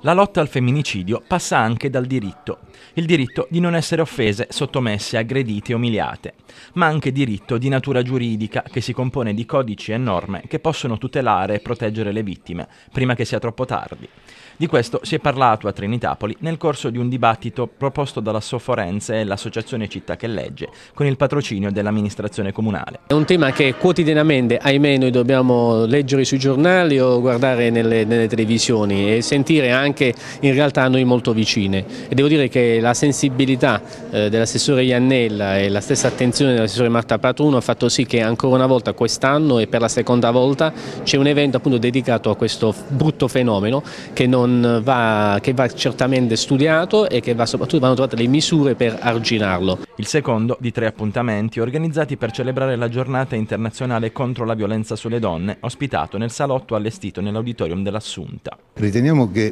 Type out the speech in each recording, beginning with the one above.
La lotta al femminicidio passa anche dal diritto. Il diritto di non essere offese, sottomesse, aggredite o umiliate, ma anche diritto di natura giuridica che si compone di codici e norme che possono tutelare e proteggere le vittime prima che sia troppo tardi. Di questo si è parlato a Trinitapoli nel corso di un dibattito proposto dalla Sofforense e l'Associazione Città che Legge con il patrocinio dell'amministrazione comunale. È un tema che quotidianamente, ahimè, noi dobbiamo leggere sui giornali o guardare nelle televisioni e sentire anche in realtà a noi molto vicine. E devo dire che la sensibilità dell'assessore Iannella e la stessa attenzione dell'assessore Marta Patruno ha fatto sì che ancora una volta quest'anno e per la seconda volta c'è un evento appunto dedicato a questo brutto fenomeno che va certamente studiato e che soprattutto vanno trovate le misure per arginarlo. Il secondo di 3 appuntamenti organizzati per celebrare la giornata internazionale contro la violenza sulle donne, ospitato nel salotto allestito nell'auditorium dell'Assunta. Riteniamo che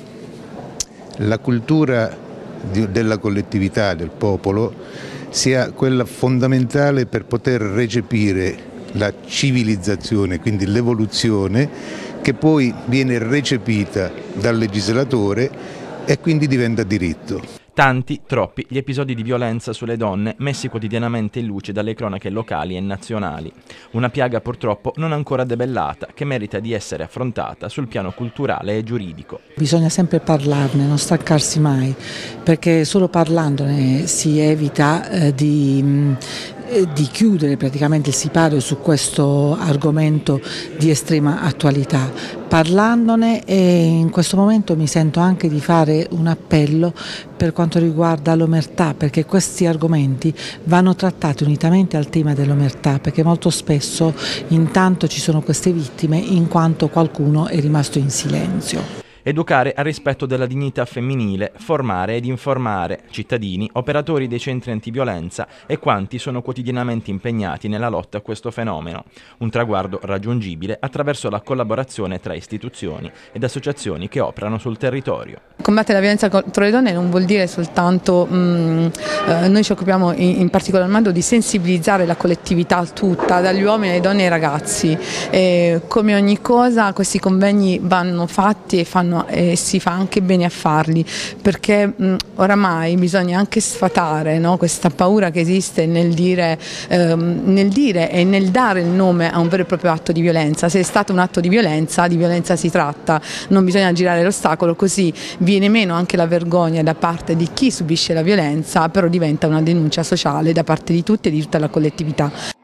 la cultura della collettività, del popolo, sia quella fondamentale per poter recepire la civilizzazione, quindi l'evoluzione, che poi viene recepita dal legislatore e quindi diventa diritto. Tanti, troppi, gli episodi di violenza sulle donne messi quotidianamente in luce dalle cronache locali e nazionali. Una piaga purtroppo non ancora debellata, che merita di essere affrontata sul piano culturale e giuridico. Bisogna sempre parlarne, non stancarsi mai, perché solo parlandone si evita di chiudere praticamente il sipario su questo argomento di estrema attualità. Parlandone, e in questo momento mi sento anche di fare un appello per quanto riguarda l'omertà, perché questi argomenti vanno trattati unitamente al tema dell'omertà, perché molto spesso intanto ci sono queste vittime in quanto qualcuno è rimasto in silenzio. Educare al rispetto della dignità femminile, formare ed informare cittadini, operatori dei centri antiviolenza e quanti sono quotidianamente impegnati nella lotta a questo fenomeno. Un traguardo raggiungibile attraverso la collaborazione tra istituzioni ed associazioni che operano sul territorio. Combattere la violenza contro le donne non vuol dire soltanto, noi ci occupiamo in particolar modo di sensibilizzare la collettività tutta, dagli uomini alle donne e ai ragazzi. Come ogni cosa questi convegni vanno fatti e si fa anche bene a farli, perché oramai bisogna anche sfatare, no, questa paura che esiste nel dire e nel dare il nome a un vero e proprio atto di violenza. Se è stato un atto di violenza si tratta, non bisogna girare l'ostacolo, così viene meno anche la vergogna da parte di chi subisce la violenza, però diventa una denuncia sociale da parte di tutti e di tutta la collettività.